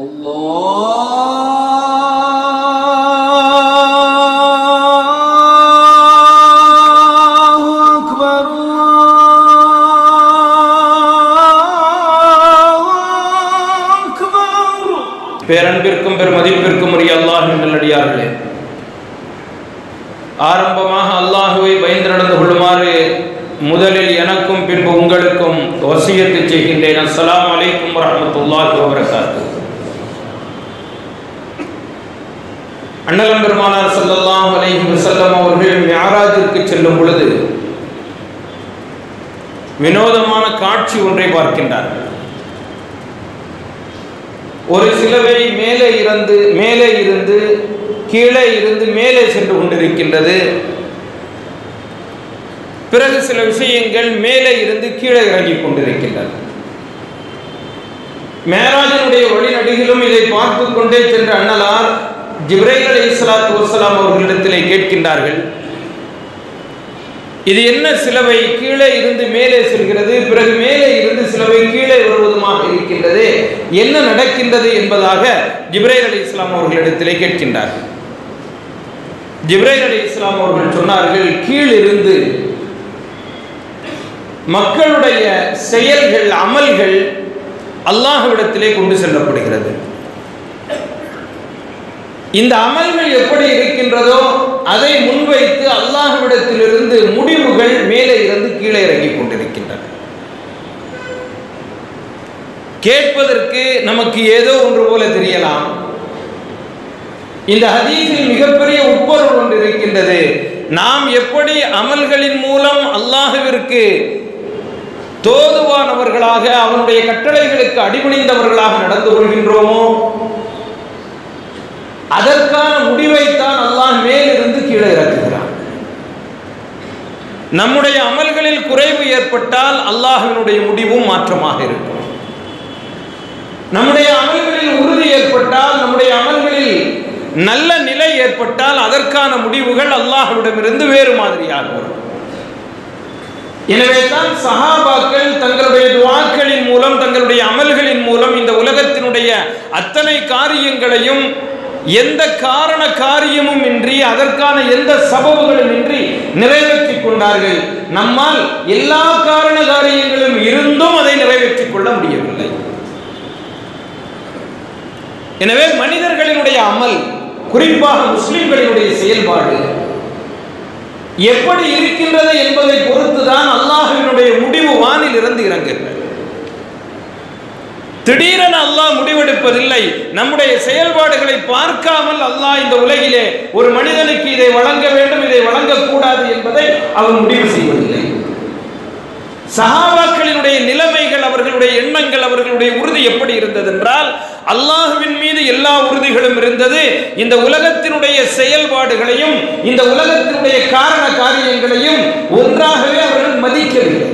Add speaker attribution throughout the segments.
Speaker 1: பேரன்பிற்கும் பெருமதிப்பிற்கும் உரிய அல்லாஹ்வின் நல்லடியார்களே, ஆரம்பமாக அல்லாஹ்வை பயந்து நடந்து கொள்ளுமாறு முதலில் எனக்கும் பின்பு உங்களுக்கும் வசியத்து செய்கின்றேன். அஸ்ஸலாமு அலைக்கும் வரஹ்மத்துல்லாஹி வபரகாத்துஹு. அண்ணலம் பெருமானார் ஸல்லல்லாஹு அலைஹி வஸல்லம் அவர்கள் மிஅராஜிற்கு செல்லும் பொழுது வினோதமான காட்சி ஒன்றை பார்க்கின்றார்கள். ஒரு சிலுவை மேலே இருந்து கீழே இருந்து மேலே சென்று கொண்டிருக்கின்றது. பிறகு சில விஷயங்கள் மேலே இருந்து கீழே இறங்கிக் கொண்டிருக்கின்றன. மேராஜினுடைய வழிநடுகிலும் இதை பார்த்து கொண்டே சென்ற அண்ணலார் ஜிப்ரைல் அலைஹிஸ்ஸலாத்து வஸ்ஸலாம் அவர்களிடத்திலே கேட்கின்றார்கள், இது என்ன சிலுவை கீழே இருந்து மேலே செல்கிறது, பிறகு மேலே இருந்து சிலுவை கீழே வருவதுமாக இருக்கின்றது, என்ன நடக்கின்றது என்பதாக ஜிப்ரைல் அலைஹிஸ்ஸலாம் அவர்களிடத்திலே கேட்கின்றார்கள். ஜிப்ரைல் அலைஹிஸ்ஸலாம் அவர்கள் சொன்னார்கள், கீழிருந்து மக்களுடைய செயல்கள் அமல்கள் அல்லாஹ்விடத்திலே கொண்டு செல்லப்படுகிறது. இந்த அமல்கள் எப்படி இருக்கின்றதோ அதை முன்வைத்து அல்லாஹ்விடத்திலிருந்து முடிவுகள் மேலே இருந்து கீழே இறங்கிக் கொண்டிருக்கின்றன. கேட்பதற்கு நமக்கு ஏதோ ஒன்று போல தெரியலாம். இந்த ஹதீஸில் மிகப்பெரிய உட்பொருள் ஒன்று இருக்கின்றது. நாம் எப்படி அமல்களின் மூலம் அல்லாஹ்விற்கு தோதுவானவர்களாக அவனுடைய கட்டளைகளுக்கு அடிபணிந்தவர்களாக நடந்து கொள்கின்றோமோ அதற்கான முடிவைத்தான் அல்லாஹ் மேலிருந்து கீழே இறக்குகிறான். நம்முடைய அமல்களில் குறைவு ஏற்பட்டால் அல்லாஹ்வினுடைய முடிவும் மாற்றமாக இருக்கும். நம்முடைய அமல்களில் உறுதி ஏற்பட்டால், நம்முடைய அமல்களில் நல்ல நிலை ஏற்பட்டால் அதற்கான முடிவுகள் அல்லாஹ்விடமிருந்து வேறு மாதிரியாக வரும். எனவே தான் சஹாபாக்கள் தங்களுடைய துஆக்களின் மூலம், தங்களுடைய அமல்களின் மூலம் இந்த உலகத்தினுடைய அத்தனை காரியங்களையும் எந்த காரண காரியமும் இன்றி, அதற்கான எந்த சபபுகளும் இன்றி நிறைவேற்றிக் கொண்டார்கள். நம்மால் எல்லா காரண காரியங்களும் இருந்தும் அதை நிறைவேற்றிக் கொள்ள முடியவில்லை. எனவே மனிதர்களினுடைய அமல், குறிப்பாக முஸ்லிம்களினுடைய செயல்பாடு எப்படி இருக்கின்றது என்பதை பொறுத்துதான் அல்லாஹ்வினுடைய முடிவு வானில் இருந்து இறங்குகிறது. திடீரென அல்லாஹ் முடிவெடுப்பதில்லை. நம்முடைய செயல்பாடுகளை பார்க்காமல் அல்லாஹ் இந்த உலகிலே ஒரு மனிதனுக்கு இதை வழங்க வேண்டும், இதை வழங்கக்கூடாது என்பதை அவன் முடிவு செய்வதில்லை. சஹாபாக்களினுடைய நிலைமைகள், அவர்களுடைய எண்ணங்கள், அவர்களுடைய உறுதி எப்படி இருந்தது என்றால், அல்லாஹ்வின் மீது எல்லா உறுதிகளும் இருந்தது. இந்த உலகத்தினுடைய செயல்பாடுகளையும் இந்த உலகத்தினுடைய காரண காரியங்களையும் ஒன்றாகவே அவர்கள் மதிக்கவில்லை.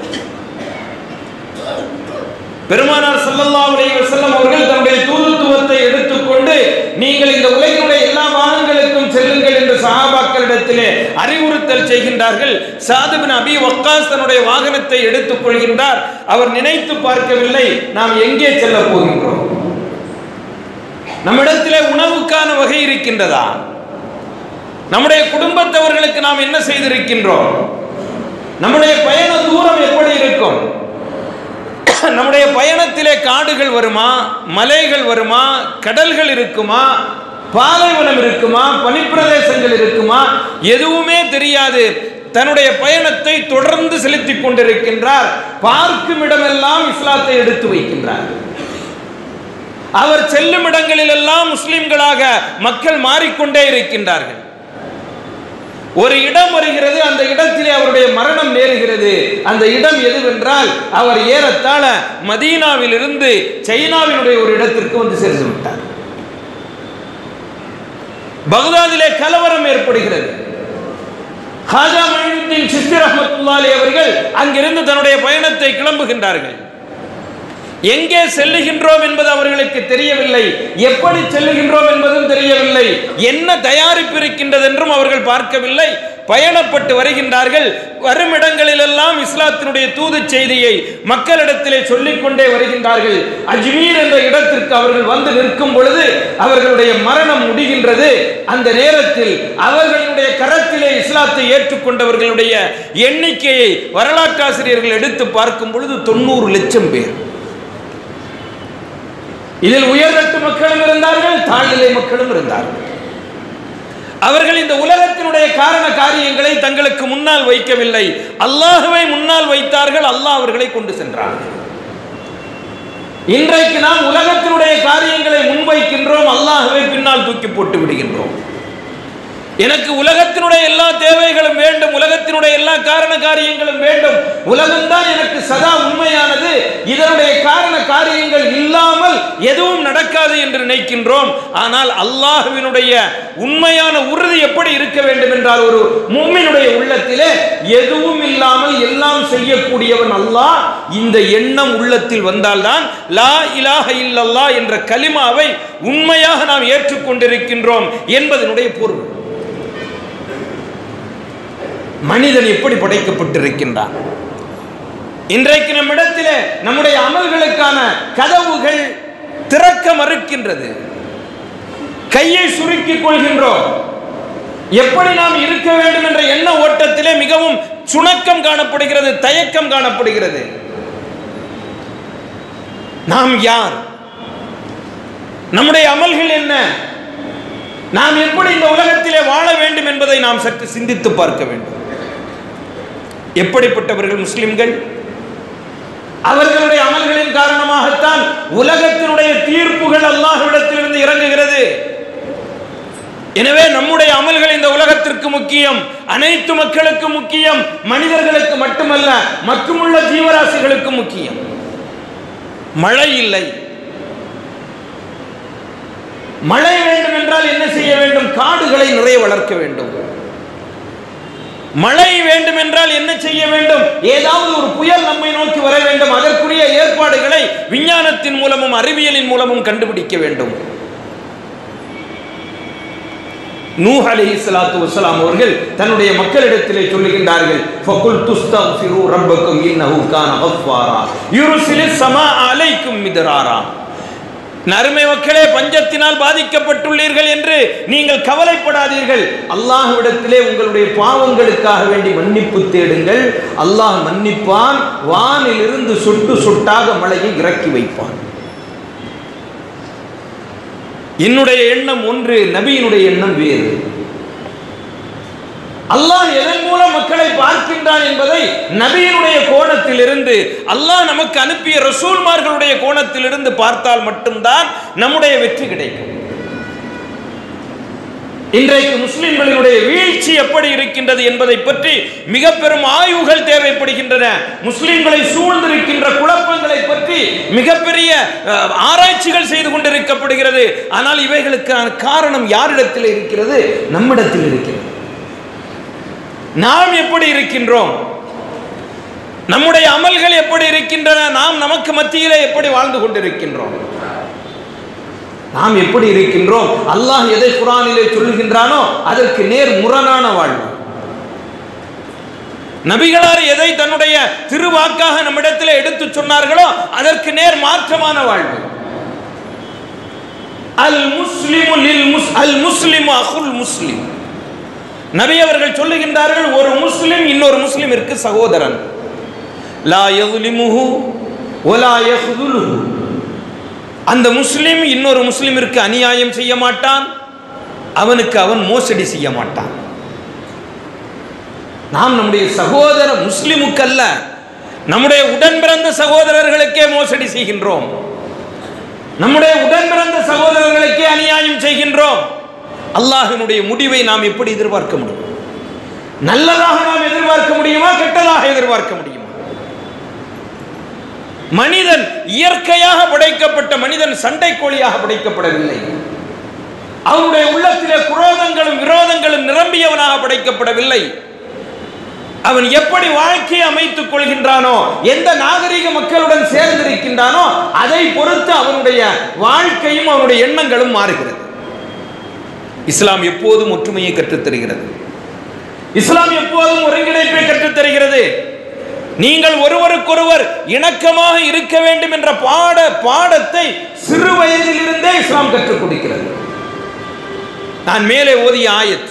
Speaker 1: பெருமானார் ஸல்லல்லாஹு அலைஹி வஸல்லம் அவர்கள் தன்னுடைய தூதுத்துவத்தை எடுத்துக்கொண்டு, நீங்கள் இந்த உலகினுடைய எல்லா பாகங்களுக்கும் செல்லுங்கள் என்று சஹாபாக்களிடத்திலே அறிவுறுத்தல் செய்கின்றார்கள். ஸஅத் இப்னு அபீ வக்காஸ் தன்னுடைய வாகனத்தை எடுத்துக் கொள்கின்றார். அவர் நினைத்து பார்க்கவில்லை, நாம் எங்கே செல்ல போகின்றோம், நம்மிடத்திலே உணவுக்கான வகை இருக்கின்றதா, நம்முடைய குடும்பத்தவர்களுக்கு நாம் என்ன செய்திருக்கின்றோம், நம்முடைய பயண தூரம் எப்படி இருக்கும், நம்முடைய பயணத்திலே காடுகள் வருமா, மலைகள் வருமா, கடல்கள் இருக்குமா, பாலைவனம் இருக்குமா, பனிப்பிரதேசங்கள் இருக்குமா, எதுவுமே தெரியாது. தன்னுடைய பயணத்தை தொடர்ந்து செலுத்திக் கொண்டிருக்கின்றார். பார்க்கும் இடமெல்லாம் இஸ்லாத்தை எடுத்து வைக்கின்றார். அவர் செல்லும் இடங்களில் எல்லாம் முஸ்லிம்களாக மக்கள் மாறிக்கொண்டே இருக்கின்றார்கள். ஒரு இடம் வருகிறது, அந்த இடத்திலே அவருடைய மரணம் நேருகிறது. அந்த இடம் எதுவென்றால், அவர் ஏறத்தாழ மதீனாவில் இருந்து சைனாவினுடைய ஒரு இடத்திற்கு வந்து சேர்ந்து விட்டார். பக்தாதிலே கலவரம் ஏற்படுகிறது. ஹாஜா மொய்னுத்தீன் சிஸ்தி ரஹ்மத்துல்லாஹி அலைஹி அவர்கள் அங்கிருந்து தன்னுடைய பயணத்தை கிளம்புகின்றார்கள். எங்கே செல்லுகின்றோம் என்பது அவர்களுக்கு தெரியவில்லை, எப்படி செல்லுகின்றோம் என்பதும் தெரியவில்லை, என்ன தயாரிப்பு இருக்கின்றது என்றும் அவர்கள் பார்க்கவில்லை. பயணப்பட்டு வருகின்றார்கள். வரும் இடங்களிலெல்லாம் இஸ்லாத்தினுடைய தூது செய்தியை மக்களிடத்திலே சொல்லிக்கொண்டே வருகின்றார்கள். அஜ்மீர் என்ற இடத்திற்கு அவர்கள் வந்து நிற்கும் பொழுது அவர்களுடைய மரணம் முடிகின்றது. அந்த நேரத்தில் அவர்களுடைய கரத்திலே இஸ்லாத்தை ஏற்றுக்கொண்டவர்களுடைய எண்ணிக்கையை வரலாற்றாசிரியர்கள் எடுத்து பார்க்கும் பொழுது 90 லட்சம் பேர். இதில் உயர்தட்டு மக்களும் இருந்தார்கள், தாழ்நிலை மக்களும் இருந்தார்கள். அவர்கள் இந்த உலகத்தினுடைய காரண காரியங்களை தங்களுக்கு முன்னால் வைக்கவில்லை, அல்லாஹ்வை முன்னால் வைத்தார்கள். அல்லாஹ் அவர்களை கொண்டு சென்றார்கள். இன்றைக்கு நாம் உலகத்தினுடைய காரியங்களை முன்வைக்கின்றோம், அல்லாஹ்வை பின்னால் தூக்கி போட்டு விடுகின்றோம். எனக்கு உலகத்தினுடைய எல்லா தேவைகளும் வேண்டும், உலகத்தினுடைய எல்லா காரண காரியங்களும் வேண்டும், உலகம்தான் எனக்கு சதா உண்மையானது, இதனுடைய காரண காரியங்கள் இல்லாமல் எதுவும் நடக்காது என்று நினைக்கின்றோம். ஆனால் அல்லாஹ்வினுடைய உண்மையான உறுதி எப்படி இருக்க வேண்டும் என்றால், ஒரு முஃமினுடைய உள்ளத்திலே எதுவும் இல்லாமல் எல்லாம் செய்யக்கூடியவன் அல்லாஹ், இந்த எண்ணம் உள்ளத்தில் வந்தால்தான் லா இலாஹ இல்லல்லாஹ் என்ற கலிமாவை உண்மையாக நாம் ஏற்றுக்கொண்டிருக்கின்றோம் என்பதனுடைய பொருள். மனிதன் எப்படி படைக்கப்பட்டிருக்கின்றான்? இன்றைக்கு நம்மிடத்திலே நம்முடைய அமல்களுக்கான கதவுகள் திறக்க மறுக்கின்றது. கையை சுருக்கிக் கொள்கின்றோம். எப்படி நாம் இருக்க வேண்டும் என்ற எண்ண ஓட்டத்திலே மிகவும் சுணக்கம் காணப்படுகிறது, தயக்கம் காணப்படுகிறது. நாம் யார்? நம்முடைய அமல்கள் என்ன? நாம் எப்படி இந்த உலகத்திலே வாழ வேண்டும் என்பதை நாம் சற்று சிந்தித்து பார்க்க வேண்டும். எப்படிப்பட்டவர்கள் முஸ்லிம்கள்? அவர்களுடைய அமல்களின் காரணமாகத்தான் உலகத்தினுடைய தீர்ப்புகள் அல்லாஹ்விடத்திலிருந்து இறங்குகிறது. எனவே நம்முடைய அமல்கள் இந்த உலகத்திற்கு முக்கியம், அனைத்து மக்களுக்கு முக்கியம், மனிதர்களுக்கு மட்டுமல்ல மற்றுமுள்ள ஜீவராசிகளுக்கு முக்கியம். மழை இல்லை, மழை வேண்டும் என்றால் என்ன செய்ய வேண்டும்? காடுகளை நிறைய வளர்க்க வேண்டும். மழை வேண்டும் என்றால் என்ன செய்ய வேண்டும்? ஏதாவது ஒரு புயல் நம்மை நோக்கி வர வேண்டும். அதற்குரிய ஏற்பாடுகளை விஞ்ஞானத்தின் மூலமும் அறிவியலின் மூலமும் கண்டுபிடிக்க வேண்டும். நூஹ் அலைஹிஸ்ஸலாத்து வஸ்ஸலாம் அவர்கள் தன்னுடைய மக்களிடத்திலே சொல்லுகின்றார்கள், ஃபகுல் துஸ்தக்ஃபிரு ரப்பக்கும் இன்னஹு கான கஃபாரா யுர்சிலிஸ் ஸமா அலைக்கும் மித்ராரா. நறுமை மக்களே, பஞ்சத்தினால் பாதிக்கப்பட்டுள்ளீர்கள் என்று நீங்கள் கவலைப்படாதீர்கள். அல்லாஹ்விடத்திலே உங்களுடைய பாவங்களுக்காக வேண்டி மன்னிப்பு தேடுங்கள். அல்லாஹ் மன்னிப்பான், வானிலிருந்து சொட்டு சொட்டாக மழையை இறக்கி வைப்பான். என்னுடைய எண்ணம் ஒன்று, நபியினுடைய எண்ணம் வேறு. அல்லாஹ் எதன் மூலம் மக்களை பார்க்கின்றான் என்பதை நபியினுடைய கோணத்திலிருந்து, அல்லாஹ் நமக்கு அனுப்பிய ரசூல்மார்களுடைய கோணத்திலிருந்து பார்த்தால் மட்டும்தான் நம்முடைய வெற்றி கிடைக்கும். இன்றைக்கு முஸ்லிம்களினுடைய வீழ்ச்சி எப்படி இருக்கின்றது என்பதை பற்றி மிக பெரும் ஆய்வுகள் தேவைப்படுகின்றன. முஸ்லிம்களை சூழ்ந்திருக்கின்ற குழப்பங்களை பற்றி மிகப்பெரிய ஆராய்ச்சிகள் செய்து கொண்டிருக்கப்படுகிறது. ஆனால் இவைகளுக்கான காரணம் யாரிடத்தில் இருக்கிறது? நம்மிடத்தில் இருக்கிறது. நாம் எப்படி இருக்கின்றோம்? நம்முடைய அமல்கள் எப்படி இருக்கின்றன? நாம் நமக்கு மத்தியிலே எப்படி வாழ்ந்து கொண்டிருக்கின்றோம்? நாம் எப்படி இருக்கின்றோம்? அல்லாஹ் எதை குர்ஆனிலே சொல்லுகின்றானோ அதற்கு நேர் முரணான வாழ்வு, நபிகளார் எதை தன்னுடைய திருவாக்காக நம்மிடத்திலே எடுத்து சொன்னார்களோ அதற்கு நேர் மாற்றமான வாழ்வு. அல் முஸ்லிமு லில் முஸ்லிமு அகுல் முஸ்லிம். நபி அவர்கள் சொல்லுகின்றார்கள், ஒரு முஸ்லிம் இன்னொரு முஸ்லிமிற்கு சகோதரன். லா யஸ்லிமுஹு வலா யஹ்துலுஹு. அந்த முஸ்லிம் இன்னொரு முஸ்லிமிற்கு அநியாயம் செய்ய மாட்டான், அவனுக்கு அவன் மோசடி செய்ய மாட்டான். நாம் நம்முடைய சகோதர முஸ்லிமுக்கு அல்ல, நம்முடைய உடன் பிறந்த சகோதரர்களுக்கே மோசடி செய்கின்றோம். நம்முடைய உடன் பிறந்த சகோதரர்களுக்கே அநியாயம் செய்கின்றோம். அல்லாஹ்வினுடைய முடிவை நாம் எப்படி எதிர்பார்க்க முடியும்? நல்லதாக நாம் எதிர்பார்க்க முடியுமா? கெட்டதாக எதிர்பார்க்க முடியுமா? மனிதன் இயற்கையாக படைக்கப்பட்ட மனிதன் சண்டை கோழியாக படைக்கப்படவில்லை. அவனுடைய உள்ளத்திலே குரோதங்களும் விரோதங்களும் நிரம்பியவனாக படைக்கப்படவில்லை. அவன் எப்படி வாழ்க்கையை அமைத்துக் கொள்கின்றானோ, எந்த நாகரிக மக்களுடன் சேர்ந்திருக்கின்றானோ அதை பொறுத்து அவனுடைய வாழ்க்கையும் அவனுடைய எண்ணங்களும் மாறுகிறது. இஸ்லாம் எப்போதும் ஒற்றுமையை கற்றுத்தருகிறது. இஸ்லாம் எப்போதும் ஒருங்கிணைப்பை கற்றுத் தருகிறது. நீங்கள் ஒருவருக்கொருவர் இணக்கமாக இருக்க வேண்டும் என்ற பாடத்தை சிறு வயதில் இருந்தே இஸ்லாம் கற்றுக் கொடுக்கிறது. நான் மேலே ஓதிய ஆயத்,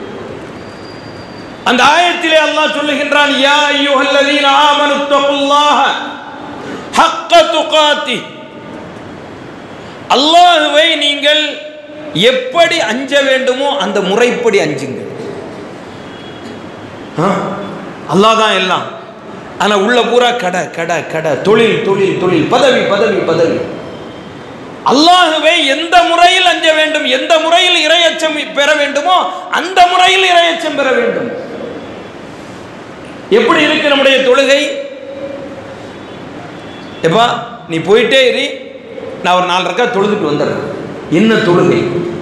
Speaker 1: அந்த ஆயத்திலே அல்லாஹ் சொல்லுகின்றான், யா அய்யுஹல்லதீன ஆமனு தகுல்லாஹ ஹக்க துகாத்தி. அல்லாஹ்வை நீங்கள் எப்படி அஞ்ச வேண்டுமோ அந்த முறைப்படி அஞ்சுங்கள். அல்லாஹ் தான் எல்லாம், ஆனா உள்ள பூரா கடை கடை கடை, தொழில் தொழில் தொழில், பதவி பதவி பதவி. அல்லாஹ்வை எந்த முறையில் அஞ்ச வேண்டும், எந்த முறையில் இறையச்சம் பெற வேண்டுமோ அந்த முறையில் இறையச்சம் பெற வேண்டும். எப்படி இருக்கு நம்முடைய தொழுகை? எப்பா நீ போயிட்டே இரு, நான் ஒரு 4 ரக்காத் தொழுதுட்டு வந்துடுறேன். என்ன தொழுகை?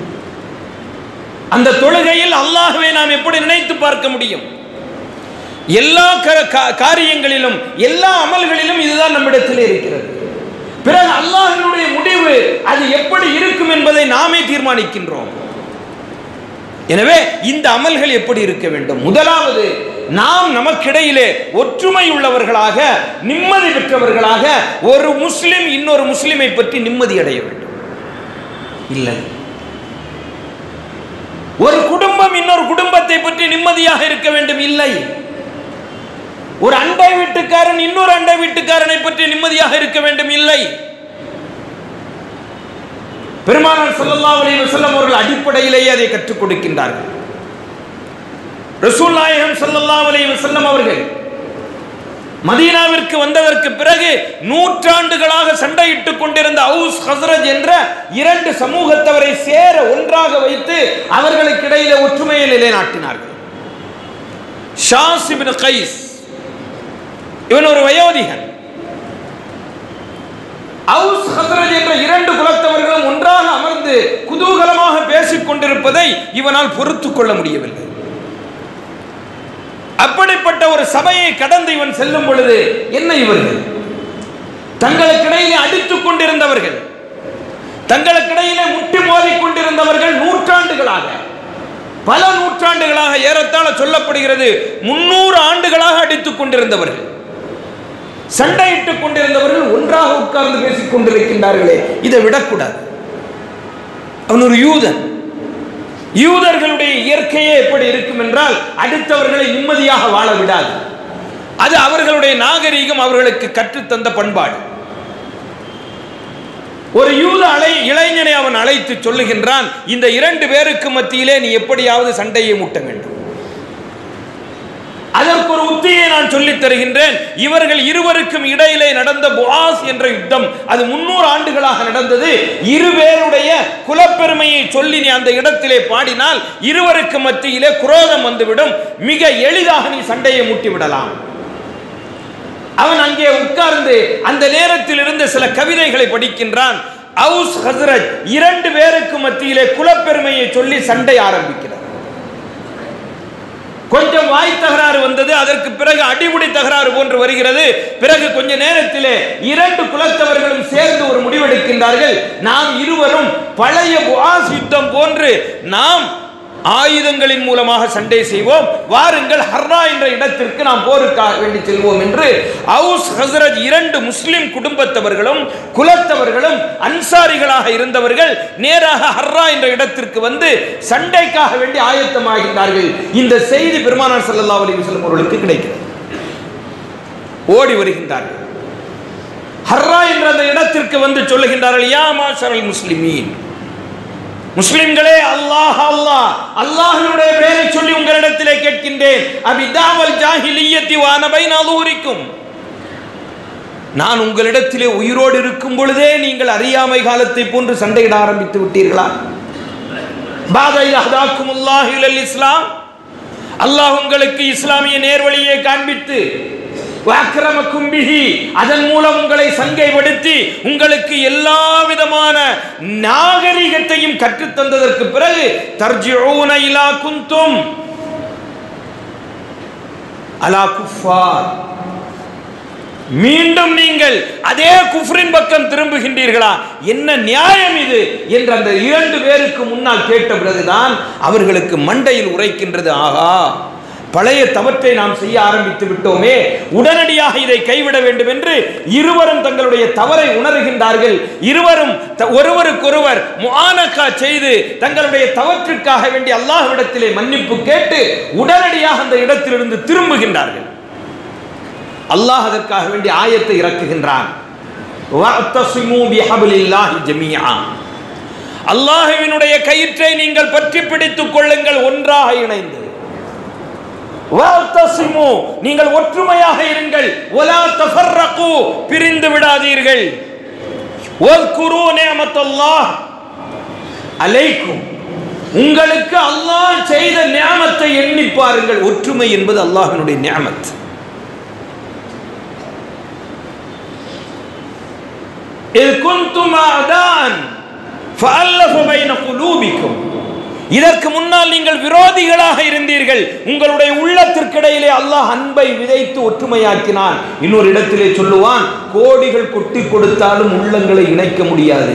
Speaker 1: அந்த தொழுகையில் அல்லாஹ்வை நாம் எப்படி நினைத்து பார்க்க முடியும்? எல்லா காரியங்களிலும் எல்லா அமல்களிலும் இதுதான் நம்மிடத்திலே இருக்கிறது. பிறகு அல்லாஹ்வினுடைய முடிவு அது எப்படி இருக்கும் என்பதை நாமே தீர்மானிக்கின்றோம். எனவே இந்த அமல்கள் எப்படி இருக்க வேண்டும்? முதலாவது, நாம் நமக்கிடையிலே ஒற்றுமை உள்ளவர்களாக, நிம்மதி பெற்றவர்களாக, ஒரு முஸ்லிம் இன்னொரு முஸ்லிமை பற்றி நிம்மதி அடைய வேண்டும். இல்லை, ஒரு குடும்பம் இன்னொரு குடும்பத்தை பற்றி நிம்மதியாக இருக்க வேண்டும். இல்லை, ஒரு அண்டை வீட்டுக்காரன் இன்னொரு அண்டை வீட்டுக்காரனை பற்றி நிம்மதியாக இருக்க வேண்டும். இல்லை, பெருமானார் ஸல்லல்லாஹு அலைஹி வஸல்லம் அவர்கள் அடிப்படையிலேயே அதை கற்றுக் கொடுக்கின்றார்கள். ரசூல் நாயகம் ஸல்லல்லாஹு அலைஹி வஸல்லம் அவர்கள் மதீனாவிற்கு வந்ததற்கு பிறகு நூற்றாண்டுகளாக சண்டையிட்டுக் கொண்டிருந்த அவுஸ் ஹஸ்ரஜ் என்ற 2 சமூகத்தவரை சேர ஒன்றாக வைத்து அவர்களுக்கு இடையிலே ஒற்றுமையை நிலைநாட்டினார்கள். ஷாஸ் இப்னு கைஸ், இவன் ஒரு வயோதிகன். அவுஸ் ஹஸ்ரஜ் என்ற 2 குலத்தவர்களும் ஒன்றாக அமர்ந்து குதூகலமாக பேசிக் கொண்டிருப்பதை இவனால் பொறுத்துக் கொள்ள முடியவில்லை. அப்படிப்பட்ட ஒரு சபையை கடந்து இவன் செல்லும் பொழுது, என்ன இவர்கள் தங்களுக்கிடையிலே அடித்துக் கொண்டிருந்தவர்கள், தங்களுக்கிடையிலே முட்டி மோதிக் கொண்டிருந்தவர்கள், நூற்றாண்டுகளாக, பல நூற்றாண்டுகளாக, ஏறத்தாழ சொல்லப்படுகிறது 300 ஆண்டுகளாக அடித்துக் கொண்டிருந்தவர்கள், சண்டையிட்டுக் கொண்டிருந்தவர்கள் ஒன்றாக உட்கார்ந்து பேசிக் கொண்டிருக்கின்றார்களே, இதை விடக்கூடாது. அவன் ஒரு யூதன். யூதர்களுடைய இயற்கையே எப்படி இருக்கும் என்றால், அடுத்தவர்களை நிம்மதியாக வாழ விடாது. அது அவர்களுடைய நாகரீகம், அவர்களுக்கு கற்றுத்தந்த பண்பாடு. ஒரு யூத இளைஞனை அவன் அழைத்து சொல்லுகின்றான், இந்த 2 பேருக்கு மத்தியிலே நீ எப்படியாவது சண்டையை மூட்ட வேண்டும். அதற்கு ஒரு உத்தியை நான் சொல்லித் தருகின்றேன். இவர்கள் இருவருக்கும் இடையிலே நடந்த புஆஸ் என்ற யுத்தம், அது 300 ஆண்டுகளாக நடந்தது. 2 பேருடைய குலப்பெருமையை சொல்லி நீ அந்த இடத்திலே பாடினால் இருவருக்கு மத்தியிலே குரோதம் வந்துவிடும், மிக எளிதாக நீ சண்டையை மூட்டி விடலாம். அவன் அங்கே உட்கார்ந்து அந்த நேரத்தில் இருந்த சில கவிதைகளை படிக்கின்றான். அவுஸ் ஹஸ்ரஜ் 2 பேருக்கு மத்தியிலே குலப்பெருமையை சொல்லி சண்டை ஆரம்பிக்கிறார். கொஞ்சம் வாய் தகராறு வந்தது, அதற்கு பிறகு அடிமுடி தகராறு போன்று வருகிறது. பிறகு கொஞ்ச நேரத்திலே 2 குலத்தவர்களும் சேர்ந்து ஒரு முடிவெடுக்கின்றார்கள், நாம் இருவரும் பழைய புஆஸ் யுத்தம் போன்று நாம் ஆயுதங்களின் மூலமாக சண்டை செய்வோம், வாருங்கள் ஹர்ரா என்ற இடத்திற்கு நாம் போருக்காக வேண்டி செல்வோம் என்று அவுஸ் ஹஸ்ரஜ் 2 முஸ்லிம் குடும்பத்தவர்களும் குலத்தவர்களும் அன்சாரிகளாக இருந்தவர்கள் நேராக ஹர்ரா என்ற இடத்திற்கு வந்து சண்டைக்காக வேண்டி ஆயத்தமாகின்றார்கள். இந்த செய்தி பெருமானார் ஸல்லல்லாஹு அலைஹி வஸல்லம் அவர்களுக்கு கிடைக்கிறது. ஓடி வருகின்றார்கள். ஹர்ரா என்ற அந்த இடத்திற்கு வந்து சொல்லுகின்றார்கள், யா மாஷரல் முஸ்லிமீன், முஸ்லிம்களே, அல்லாஹ் அல்லாஹ் அல்லாஹ்வுடைய பெயரை சொல்லி உங்களிடத்திலே கேட்கின்றேன். அபிதாவல் ஜாஹிலிய்யத்தி வ அன பைன அலூரிக்கும், நான் உங்களிடத்திலே உயிரோடு இருக்கும் பொழுதே நீங்கள் அறியாமை காலத்தை போன்று சண்டையிட ஆரம்பித்து விட்டீர்களா? பாத யஹ்தாக்குமுல்லாஹு இலல் இஸ்லாம், அல்லாஹ் உங்களுக்கு இஸ்லாமிய நேர்வழியை காண்பித்து வஅக்ரமக்கும் பிஹி, அதன் மூலம் உங்களை சங்கைப்படுத்தி உங்களுக்கு எல்லா விதமான நாகரிகத்தையும் கற்றுத் தந்ததற்கு பிறகு தர்ஜிஊன இலா குந்தும் அலா குஃபார், மீண்டும் நீங்கள் அதே குஃப்ரின் பக்கம் திரும்புகின்றீர்களா? என்ன நியாயம் இது என்று அந்த 2 பேருக்கு முன்னால் கேட்ட பிறகுதான் அவர்களுக்கு மண்டையில் உரைக்கின்றது, ஆகா பழைய தவற்றை நாம் செய்ய ஆரம்பித்து விட்டோமே, உடனடியாக இதை கைவிட வேண்டும் என்று இருவரும் தங்களுடைய தவறை உணர்கின்றார்கள். இருவரும் ஒருவருக்கொருவர் முஆனகா செய்து தங்களுடைய தவற்றுக்காக வேண்டி அல்லாஹ்விடத்திலே மன்னிப்பு கேட்டு உடனடியாக அந்த இடத்திலிருந்து திரும்புகின்றார்கள். அல்லாஹ் அதற்காக வேண்டி ஆயத்தை இறக்குகின்றான். வஅத்தஸிமூ பிஹப்லில்லாஹி ஜமீஆ, அல்லாஹ்வினுடைய கயிற்றை நீங்கள் பற்றி பிடித்துக் கொள்ளுங்கள் ஒன்றாக இணைந்து. வஅத்தஸிமூ, நீங்கள் ஒற்றுமையாக இருங்கள். வலா தஃபர்ரகு, பிரிந்து விடாதீர்கள். வஸ்குரு நிஅமத்தல்லாஹ் அலைக்கும், உங்களுக்கு அல்லாஹ் செய்த நிஅமத்தை எண்ணி பாருங்கள். ஒற்றுமை என்பது அல்லாஹ்வினுடைய நிஅமத். இல் குன்தும் அஅதான் ஃபஅல்லஃப பைன குலூபிக்கும், இதற்கு முன்னால் நீங்கள் விரோதிகளாக இருந்தீர்கள், உங்களுடைய உள்ளத்திற்கிடையிலே அல்லாஹ் அன்பை விதைத்து ஒற்றுமையாக்கினான். இன்னொரு இடத்திலே சொல்லுவான், கோடிகள் கொட்டி கொடுத்தாலும் உள்ளங்களை இணைக்க முடியாது.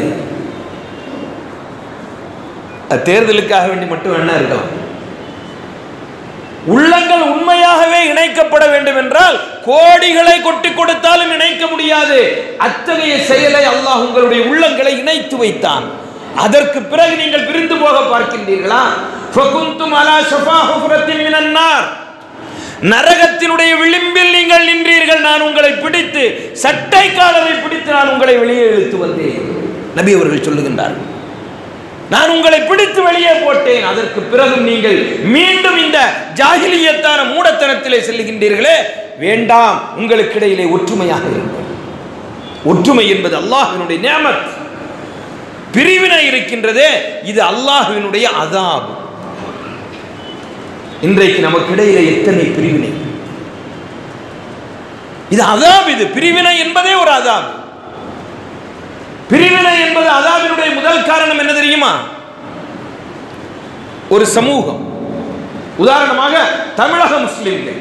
Speaker 1: தேர்தலுக்காக வேண்டி மட்டும் என்ன இருக்கலாம், உள்ளங்கள் உண்மையாகவே இணைக்கப்பட வேண்டும் என்றால் கோடிகளை கொட்டி கொடுத்தாலும் இணைக்க முடியாது. அத்தகைய செயலை அல்லாஹ் உங்களுடைய உள்ளங்களை இணைத்து வைத்தான். அதற்கு பிறகு நீங்கள் பிரிந்து போக பார்க்கின்றீர்களா? ஃபகுந்தும் அலா ஷஃபா ஹுஃப்ரத்தின் மினன் நார், நரகத்தினுடைய விளிம்பில் நீங்கள் நின்றீர்கள். நான் உங்களை பிடித்து, சட்டை காலரை பிடித்து நான் உங்களை வெளியே இழுத்து வந்தேன். நபி அவர்கள் சொல்லுகின்றார்கள், நான் உங்களை பிடித்து வெளியே போட்டேன். அதற்கு பிறகு நீங்கள் மீண்டும் இந்த ஜாஹிலியத்தான மூடத்தனத்திலே செல்லுகின்றீர்களே, வேண்டாம். உங்களுக்கு இடையிலே ஒற்றுமையாக இருங்கள். ஒற்றுமை என்பது அல்லாஹ்வினுடைய நிஅமத். பிரிவினை இருக்கின்றதே, இது அல்லாஹ்வினுடைய அஸாப். இன்றைக்கு நமக்கு இடையிலே எத்தனை பிரிவினை! இது அஸாப். இது பிரிவினை என்பதே ஒரு அஸாப். பிரிவினை என்பது அஸாபினுடைய முதல் காரணம் என்ன தெரியுமா? ஒரு சமூகம், உதாரணமாக தமிழக முஸ்லிம்கள்,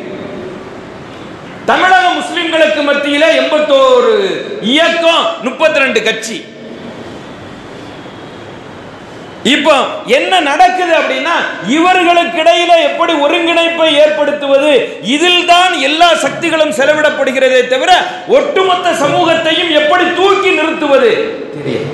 Speaker 1: தமிழக முஸ்லிம்களுக்கு மத்தியிலே 81 இயக்கம், 32 கட்சி. இப்போ என்ன நடக்குது அப்படின்னா, இவர்களுக்கு இடையில எப்படி ஒருங்கிணைப்பை ஏற்படுத்துவது, இதில் தான் எல்லா சக்திகளும் செலவிடப்படுகிறதே தவிர ஒட்டுமொத்த சமூகத்தையும் எப்படி தூக்கி நிறுத்துவது தெரியும்.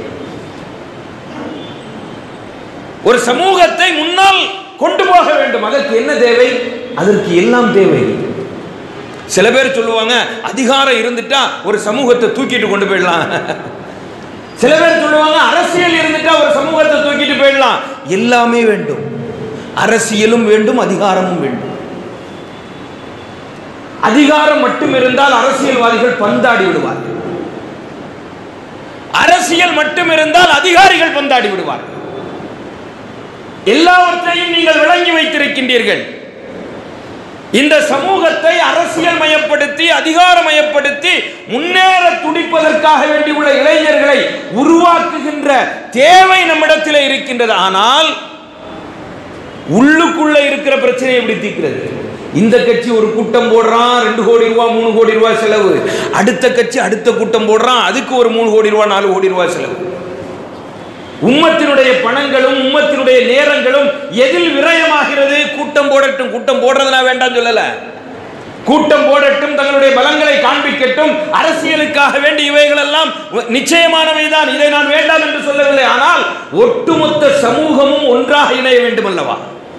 Speaker 1: ஒரு சமூகத்தை முன்னால் கொண்டு போக வேண்டும். அதற்கு என்ன தேவை? அதற்கு எல்லாம் தேவை. சில பேர் சொல்லுவாங்க, அதிகாரம் இருந்துட்டா ஒரு சமூகத்தை தூக்கிட்டு கொண்டு போயிடலாம். சில பேர் சொல்லுவாங்க, அரசியல் இருந்துட்டா ஒரு சமூகத்தை தூக்கிட்டு போயிடலாம். எல்லாமே வேண்டும். அரசியலும் வேண்டும், அதிகாரமும் வேண்டும். அதிகாரம் மட்டும் இருந்தால் அரசியல்வாதிகள் பந்தாடி விடுவார்கள். அரசியல் மட்டும் இருந்தால் அதிகாரிகள் பந்தாடி விடுவார்கள். எல்லாவற்றையும் நீங்கள் விளங்கி வைத்திருக்கின்றீர்கள். இந்த சமூகத்தை அரசியல் மயப்படுத்தி, அதிகாரமயப்படுத்தி முன்னேற துடிப்பதற்காக வேண்டியுள்ள இளைஞர்களை உருவாக்குகின்ற தேவை நம்மிடத்தில் இருக்கின்றது. ஆனால் உள்ளுக்குள்ள இருக்கிற பிரச்சனையை எப்படி தீர்க்கிறது? இந்த கட்சி ஒரு கூட்டம் போடுறான், 2 கோடி ரூபாய் 3 கோடி ரூபாய் செலவு. அடுத்த கட்சி அடுத்த கூட்டம் போடுறான், அதுக்கு ஒரு 3 கோடி ரூபாய் 4 கோடி ரூபாய் செலவு. உம்மத்தினுடைய பணங்களும் உம்மத்தினுடைய நேரங்களும் எதில் விரயமாகிறது? கூட்டம் போடட்டும். கூட்டம் போடுறதுனா வேண்டாம் சொல்லல, கூட்டம் போடட்டும், தங்களுடைய பலங்களை காண்பிக்கட்டும். அரசியலுக்காக வேண்டி இவைகள் எல்லாம் நிச்சயமானவைதான், இதை நான் வேண்டாம் என்று சொல்லவில்லை. ஆனால் ஒட்டுமொத்த சமூகமும் ஒன்றாக இணைய வேண்டும் அல்லவா?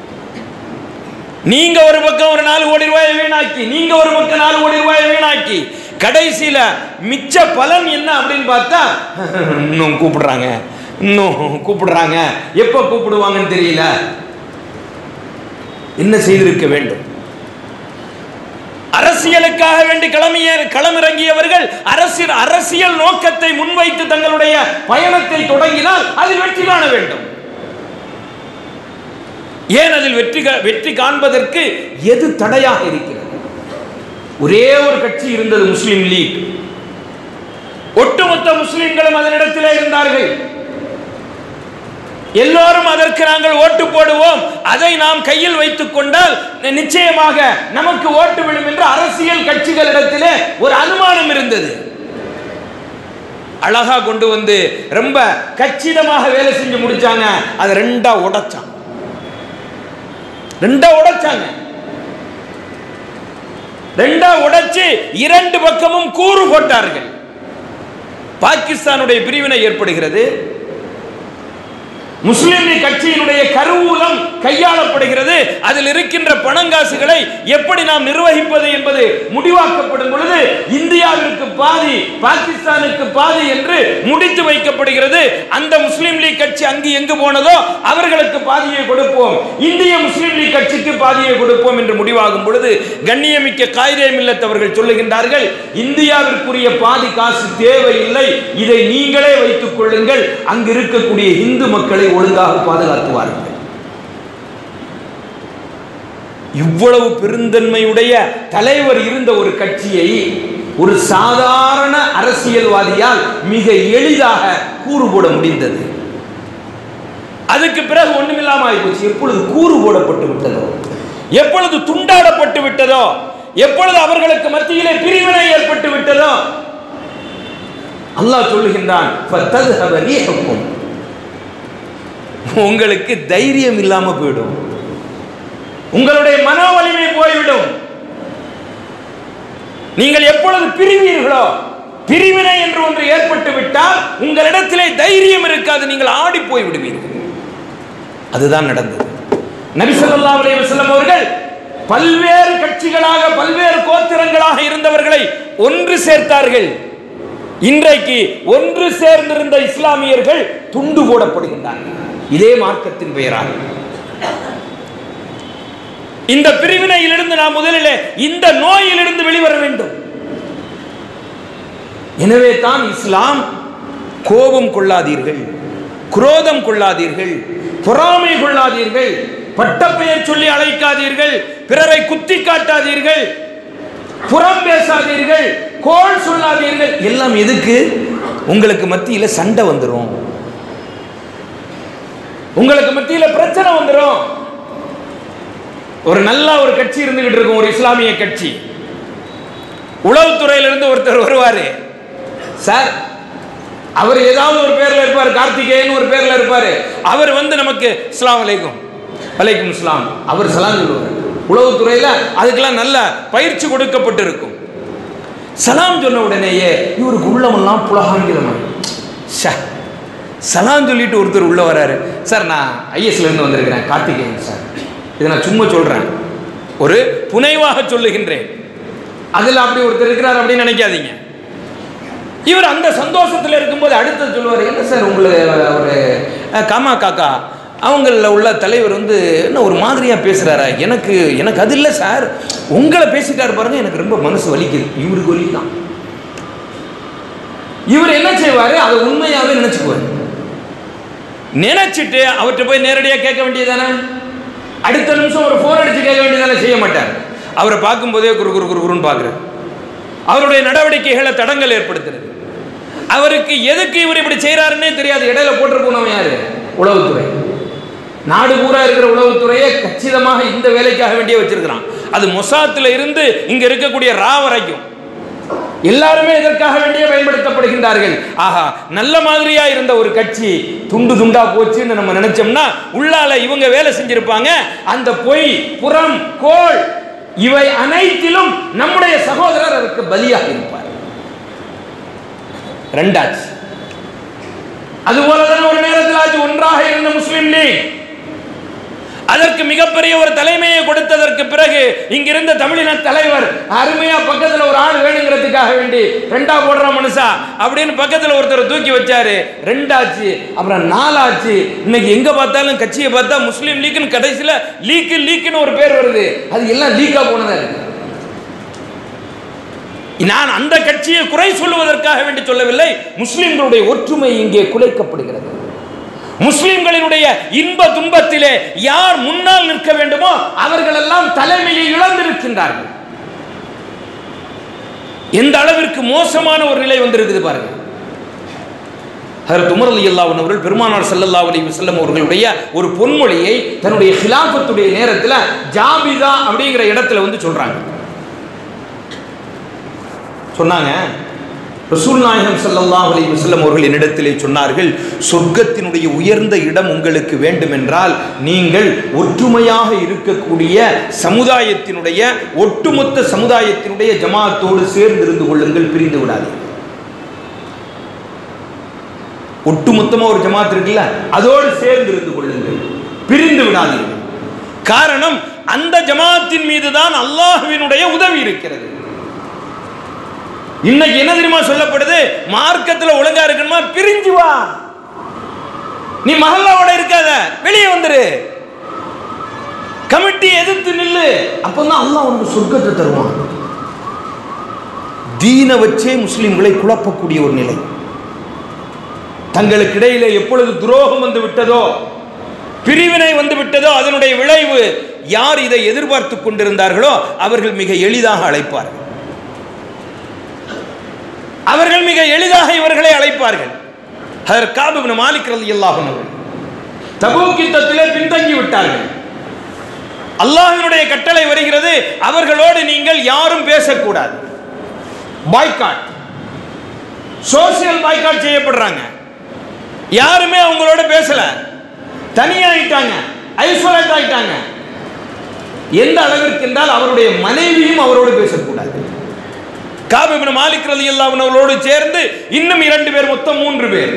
Speaker 1: நீங்க ஒரு பக்கம் ஒரு 4 கோடி ரூபாயை வீணாக்கி, நீங்க ஒரு பக்கம் 4 கோடி ரூபாயை வீணாக்கி, கடைசியில மிச்ச பலன் என்ன அப்படின்னு பார்த்தா, இன்னும் கூப்பிடுறாங்க, இன்னும் கூப்பிடுறாங்க, எப்ப கூப்பிடுவாங்கன்னு தெரியல. என்ன செய்திருக்க வேண்டும்? அரசியலுக்காக வேண்டி களமிறங்கியவர்கள் அரசியல் நோக்கத்தை முன்வைத்து தங்களுடைய பயணத்தை தொடங்கினால் அதில் வெற்றி காண வேண்டும். ஏன் அதில் வெற்றி காண்பதற்கு எது தடையாக இருக்கிறது? ஒரே ஒரு கட்சி இருந்தது, முஸ்லிம் லீக். ஒட்டுமொத்த முஸ்லிம்களும் அதனிடத்திலே இருந்தார்கள். எல்லோரும் அதற்கு நாங்கள் ஓட்டு போடுவோம், அதை நாம் கையில் வைத்துக் கொண்டால் நிச்சயமாக நமக்கு ஓட்டு விடும் என்று அரசியல் கட்சிகளிடத்திலே ஒரு அனுமானம் இருந்தது. அழகா கொண்டு வந்து ரொம்ப கச்சிதமாக வேலை செஞ்சு முடிச்சாங்க. அதை ரெண்டா உடைச்சாங்க. ரெண்டா உடைச்சு இரண்டு பக்கமும் கூறு போட்டார்கள். பாகிஸ்தானுடைய பிரிவினை ஏற்படுகிறது. முஸ்லிம் லீக் கட்சியினுடைய கருவூலம் கையாளப்படுகிறது. அதில் இருக்கின்ற பணங்காசுகளை எப்படி நாம் நிர்வகிப்பது என்பது முடிவாக்கப்படும் பொழுது இந்தியாவிற்கு பாதி பாகிஸ்தானுக்கு பாதி என்று முடித்து வைக்கப்படுகிறது. அந்த முஸ்லிம் லீக் கட்சி அங்கு எங்கு போனதோ அவர்களுக்கு பாதியை கொடுப்போம், இந்திய முஸ்லிம் லீக் கட்சிக்கு பாதியை கொடுப்போம் என்று முடிவாகும் பொழுது கண்ணியமிக்க காயிதே மில்லத் அவர்கள் சொல்லுகின்றார்கள், இந்தியாவிற்குரிய பாதி காசு தேவையில்லை, இதை நீங்களே வைத்துக் கொள்ளுங்கள், அங்கு இருக்கக்கூடிய இந்து மக்களை ஒழுங்காக பாதுகாத்துவார்கள். இவ்வளவு பெருந்தன்மையுடைய தலைவர் இருந்த ஒரு கட்சியை ஒரு சாதாரண அரசியல்வாதியால் மிக எளிதாக கூறு போட முடிந்தது. அதுக்கு பிறகு ஒண்ணுமில்லாம ஆயிப்போச்சு. எப்பொழுது கூறு போடப்பட்டு விட்டதோ, எப்பொழுது துண்டாடப்பட்டு விட்டதோ, எப்பொழுது அவர்களுக்கு மத்தியிலே பிரிவினை ஏற்பட்டு விட்டதோ, அல்லாஹ் சொல்லுகின்றான், உங்களுக்கு தைரியம் இல்லாம போயிடும், உங்களுடைய மனோ வலிமை போய்விடும். நீங்கள் எப்பொழுது பிரிவீர்களோ, பிரிவினை என்று ஒன்று ஏற்பட்டு விட்டால் உங்களிடத்திலே தைரியம் இருக்காது, நீங்கள் ஆடி போய் விடுவீர்கள். அதுதான் நடந்தது. நபி ஸல்லல்லாஹு அலைஹி வஸல்லம் அவர்கள் பல்வேறு கட்சிகளாக பல்வேறு கோத்திரங்களாக இருந்தவர்களை ஒன்று சேர்த்தார்கள். இன்றைக்கு ஒன்று சேர்ந்திருந்த இஸ்லாமியர்கள் துண்டு போடப்படுகின்றார்கள் இதே மார்க்கத்தின் பெயரால். இந்த பிரிவினையிலிருந்து நாம் முதலில் இந்த நோயிலிருந்து வெளிவர வேண்டும். எனவே தான் இஸ்லாம் கோபம் கொள்ளாதீர்கள், குரோதம் கொள்ளாதீர்கள், பொறாமை கொள்ளாதீர்கள், பட்டப்பெயர் சொல்லி அழைக்காதீர்கள், பிறரை குத்தி காட்டாதீர்கள், புறம் பேசாதீர்கள், கோள் சொல்லாதீர்கள். எல்லாம் எதுக்கு? உங்களுக்கு மத்தியில சண்டை வந்துடும், உங்களுக்கு மத்தியில பிரச்சனை வந்துடும். ஒரு நல்ல ஒரு கட்சி இருந்துகிட்டு இருக்கும், ஒரு இஸ்லாமிய கட்சி. உளவுத்துறையிலிருந்து ஒருத்தர் வருவாரு, சார் அவர் ஏதாவது ஒரு பேர்ல இருப்பார், கார்த்திகேயன் ஒரு பேர்ல இருப்பாரு. அவர் வந்து நமக்கு அஸ்ஸலாமு அலைக்கும், வலைக்கும் அஸ்ஸலாம், அவர் சலாம் சொல்லுவார். உளவுத்துறையில அதுக்கெல்லாம் நல்ல பயிற்சி கொடுக்கப்பட்டு இருக்கும். சலாம் சொன்ன உடனேயே இவருக்கு உள்ளமெல்லாம் புலகாங்கிதம். சலாம் சொல்லிட்டு ஒருத்தர் உள்ள வராரு, சார் நான் ஐஎஸ்ல இருந்து வந்திருக்கிறேன், கார்த்திகேயன் சார், இதை நான் சும்மா சொல்றேன், ஒரு புனைவாக சொல்லுகின்றேன், அதுல அப்படி ஒருத்தர் இருக்கிறார் அப்படின்னு நினைக்காதீங்க. இவர் அந்த சந்தோஷத்தில் இருக்கும்போது அடுத்தது சொல்லுவார், என்ன சார் உங்களை ஒரு காமா காக்கா அவங்கள உள்ள தலைவர் வந்து என்ன ஒரு மாதிரியா பேசுறாரா, எனக்கு எனக்கு அது இல்லை சார், உங்களை பேசிட்டாரு பாருங்க, எனக்கு ரொம்ப மனசு வலிக்குது. இவருக்கு வலிதான். இவர் என்ன செய்வாரு, அதை உண்மையாவே நினைச்சுக்குவார். நினைச்சிட்டு அவர்கிட்ட போய் நேரடியாக கேட்க வேண்டியதானே, அடுத்த நிமிஷம் ஒரு போன் அடிச்சு கேட்க வேண்டியதானே, செய்ய மாட்டார். அவரை பார்க்கும் போதே குரு குரு குருன்னு பார்க்குறாரு. அவருடைய நடவடிக்கைகளை தடங்கள் ஏற்படுத்துறது. அவருக்கு எதுக்கு இவர் இப்படி செய்யறாருன்னே தெரியாது. இடையில போட்டு போனவன் யாரு? உளவுத்துறை. நாடு பூரா இருக்கிற உளவுத்துறையை கச்சிதமாக இந்த வேலைக்காக வேண்டிய வச்சிருக்கிறான். அது மொசாத்துல இருந்து இங்க இருக்கக்கூடிய ரா வரைக்கும் எல்லாருமே இதற்காக வேண்டிய பயன்படுத்தப்படுகின்றார்கள். ஆஹா, நல்ல மாதிரியா இருந்த ஒரு கட்சி துண்டு துண்டா போச்சுன்னு நம்ம நினைச்சோம்னா உள்ளால இவங்க வேலை செஞ்சிருப்பாங்க. அந்த பொய், புறம், கோள் இவை அனைத்திலும் நம்முடைய சகோதரர் அதற்கு பலியாக இருப்பார். ரெண்டாச்சு. அதுபோலதான் ஒரு நேரத்தில் ஆச்சு ஒன்றாக இருந்த முஸ்லிம் லீக் அதற்கு மிகப்பெரிய ஒரு தலைமையை கொடுத்ததற்கு பிறகு இங்கிருந்த தமிழின தலைவர் அருமையா பக்கத்துல ஒரு ஆள் வேணுங்கிறதுக்காக வேண்டி ரெண்டா போடுற மனுஷா அப்படின்னு பக்கத்துல ஒருத்தர் தூக்கி வச்சாரு. ரெண்டாச்சு, அப்புறம் நாலாச்சு. இன்னைக்கு எங்க பார்த்தாலும் கட்சியை பார்த்தா முஸ்லீம் லீக்னு கடைசியில லீக்குன்னு ஒரு பேர் வருது. அது எல்லாம் லீக்கா போனதா இருக்கு. நான் அந்த கட்சியை குறை சொல்லுவதற்காக வேண்டி சொல்லவில்லை. முஸ்லிம்களுடைய ஒற்றுமை இங்கே குலைக்கப்படுகிறது. முஸ்லிம்களினுடைய இன்ப துன்பத்திலே யார் முன்னால் நிற்க வேண்டுமோ அவர்கள் எல்லாம் தலைமையை இழந்திருக்கின்றார்கள். எந்த அளவிற்கு மோசமான ஒரு நிலை வந்திருக்குது பாருங்க. ஹஜ்ரத் உமர் ரலியல்லாஹு அன்ஹு அவர்கள் பெருமானார் ஸல்லல்லாஹு அலைஹி வஸல்லம் அவர்களுடைய ஒரு பொன்மொழியை தன்னுடைய খিলাফத்துடைய நேரத்தில் ஜாபிதா அப்படிங்கிற இடத்துல வந்து சொல்றாங்க. சொன்னாங்க, ரசூல் நாயகம் ஸல்லல்லாஹு அலைஹி வஸல்லம் அவர்கள் என்னிடத்திலே சொன்னார்கள், சொர்க்கத்தினுடைய உயர்ந்த இடம் உங்களுக்கு வேண்டும் என்றால் நீங்கள் ஒற்றுமையாக இருக்கக்கூடிய சமுதாயத்தினுடைய ஒட்டுமொத்த சமுதாயத்தினுடைய ஜமாத்தோடு சேர்ந்து இருந்து கொள்ளுங்கள், பிரிந்து விடாதீர்கள். ஒட்டுமொத்தமா ஒரு ஜமாத் இருக்குல்ல, அதோடு சேர்ந்து இருந்து கொள்ளுங்கள், பிரிந்து விடாதீர்கள். காரணம், அந்த ஜமாத்தின் மீதுதான் அல்லாஹ்வினுடைய உதவி இருக்கிறது. இன்னைக்கு என்ன தெரியுமா சொல்லப்படுது? மார்க்கத்தில் ஒழுங்கா இருக்கணுமா, பிரிஞ்சு வா, நீ மஹல்லாவோட இருக்காத, வெளியே வந்துரு, கமிட்டி எதிர்த்து நில்லு, அப்பதான் அல்லாஹ் உனக்கு சொர்க்கத்தை தருவான். தீன வச்சே முஸ்லிம்களை குழப்பக்கூடிய ஒரு நிலை. தங்களுக்கு இடையிலே எப்பொழுது துரோகம் வந்து விட்டதோ, பிரிவினை வந்து விட்டதோ, அதனுடைய விளைவு யார் இதை எதிர்பார்த்து கொண்டிருந்தார்களோ அவர்கள் மிக எளிதாக அழைப்பார்கள். அவர்கள் மிக எளிதாக இவர்களை அழைப்பார்கள். ஹஜ்ரத் கஅப் இப்னு மாலிக் ரலியல்லாஹு அன்ஹு தபூக் யுத்தத்திலே பின்தங்கி விட்டார்கள். அல்லாஹ்வினுடைய கட்டளை வருகிறது, அவர்களோடு நீங்கள் யாரும் பேசக்கூடாது, பாய்காட், சோசியல் பாய்காட் செய்யப்படுறாங்க. யாருமே அவங்களோட பேசல, தனியாயிட்டாங்க, ஐசோலேட் ஆயிட்டாங்க. எந்த அளவிற்கு என்றால் அவருடைய மனைவியும் அவரோடு பேசக்கூடாது. கஅப் இப்னு மாலிக் ரலியல்லாஹு அன்ஹு அவர்களோடு சேர்ந்து இன்னும் 2 பேர், மொத்தம் 3 பேர்.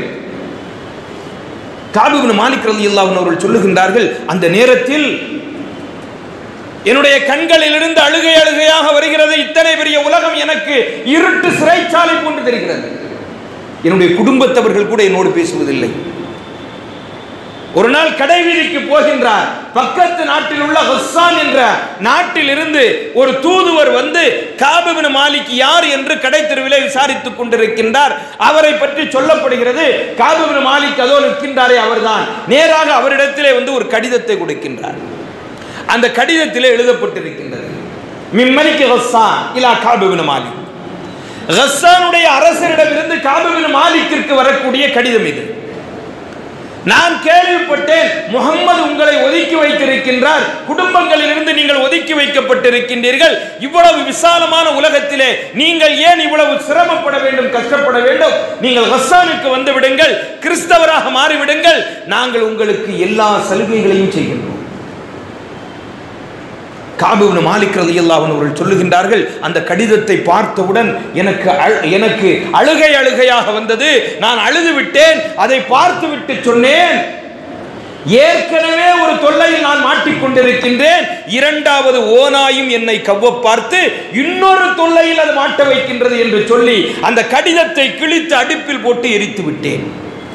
Speaker 1: கஅப் இப்னு மாலிக் ரலியல்லாஹு அன்ஹு அவர்கள் சொல்லுகின்றார்கள், அந்த நேரத்தில் என்னுடைய கண்களிலிருந்து அழுகை அழுகையாக வருகிறது. இத்தனை பெரிய உலகம் எனக்கு இருட்டு சிறைச்சாலை போன்று தெரிகிறது. என்னுடைய குடும்பத்தவர்கள் கூட என்னோடு பேசுவதில்லை. ஒரு நாள் கடை வீதிக்கு போகின்றார். பக்கத்து நாட்டில் உள்ள ஹஸ்ஸான் என்ற நாட்டில் இருந்து ஒரு தூதுவர் வந்து கஅப் இப்னு மாலிக் யார் என்று கடை தெருவிலே விசாரித்துக் கொண்டிருக்கின்றார். அவரை பற்றி சொல்லப்படுகிறது. கஅப் இப்னு மாலிக் அதோ நிற்கின்றாரே அவர்தான். நேராக அவரிடத்திலே வந்து ஒரு கடிதத்தை கொடுக்கின்றார். அந்த கடிதத்திலே எழுதப்பட்டிருக்கின்றது, மின் மலிக் ஹஸ்ஸான் இலா கஅப் இப்னு மாலிக். ஹஸ்ஸானுடைய அரசரிடமிருந்து கஅப் இப்னு மாலிக்கிற்கு வரக்கூடிய கடிதம் இது. நான் கேள்விப்பட்டேன், முஹம்மது உங்களை ஒதுக்கி வைத்திருக்கின்றார், குடும்பங்களிலிருந்து நீங்கள் ஒதுக்கி வைக்கப்பட்டிருக்கின்றீர்கள். இவ்வளவு விசாலமான உலகத்திலே நீங்கள் ஏன் இவ்வளவு சிரமப்பட வேண்டும், கஷ்டப்பட வேண்டும்? நீங்கள் ஹஸ்ஸானுக்கு வந்து விடுங்கள், கிறிஸ்தவராக மாறிவிடுங்கள், நாங்கள் உங்களுக்கு எல்லா சலுகைகளையும் செய்கின்றோம். கஅப் இப்னு மாலிக் ரலியல்லாஹு அன்ஹு அவர்கள் சொல்லுகின்றார்கள், அந்த கடிதத்தை பார்த்தவுடன் எனக்கு அழுகை அழுகையாக வந்தது. நான் அழுது விட்டேன். அதை பார்த்து விட்டு சொன்னேன், ஏற்கனவே ஒரு தொல்லையில் நான் மாட்டிக்கொண்டிருக்கின்றேன், இரண்டாவது ஓநாயும் என்னை கவ்வ பார்த்து இன்னொரு தொல்லையில் அது மாட்ட வைக்கின்றது என்று சொல்லி அந்த கடிதத்தை கிழித்து அடுப்பில் போட்டு எரித்து விட்டேன்.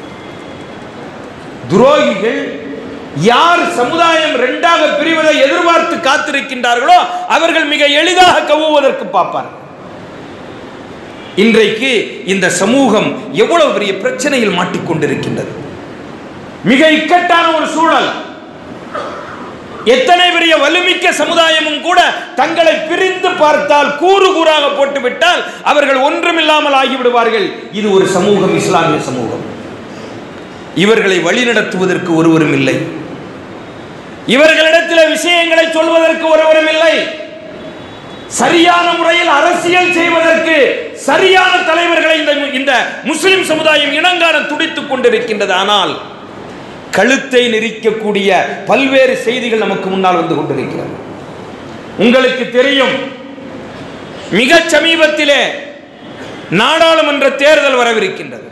Speaker 1: துரோகிகள் யார் சமுதாயம் 2ஆக பிரிவதை எதிர்பார்த்து காத்திருக்கின்றார்களோ அவர்கள் மிக எளிதாக கவுவதற்கு பார்ப்பார்கள். இன்றைக்கு இந்த சமூகம் எவ்வளவு பெரிய பிரச்சனையில் மாட்டிக்கொண்டிருக்கின்றது. மிக இக்கட்டான ஒரு சூழல். எத்தனை பெரிய வலுமிக்க சமுதாயமும் கூட தங்களை பிரிந்து பார்த்தால், கூறு கூறாக போட்டுவிட்டால் அவர்கள் ஒன்றுமில்லாமல் ஆகிவிடுவார்கள். இது ஒரு சமூகம், இஸ்லாமிய சமூகம். இவர்களை வழிநடத்துவதற்கு ஒருவரும் இல்லை. இவர்களிடத்தில் விஷயங்களை சொல்வதற்கு ஒருவரும் இல்லை. சரியான முறையில் அரசியல் செய்வதற்கு சரியான தலைவர்களை இந்த முஸ்லிம் சமுதாயம் இனங்காண துடித்துக் கொண்டிருக்கின்றது. ஆனால் கழுத்தை நெரிக்கக்கூடிய பல்வேறு செய்திகள் நமக்கு முன்னால் வந்து கொண்டிருக்கிறது. உங்களுக்கு தெரியும், மிக சமீபத்திலே நாடாளுமன்ற தேர்தல் வரவிருக்கின்றது.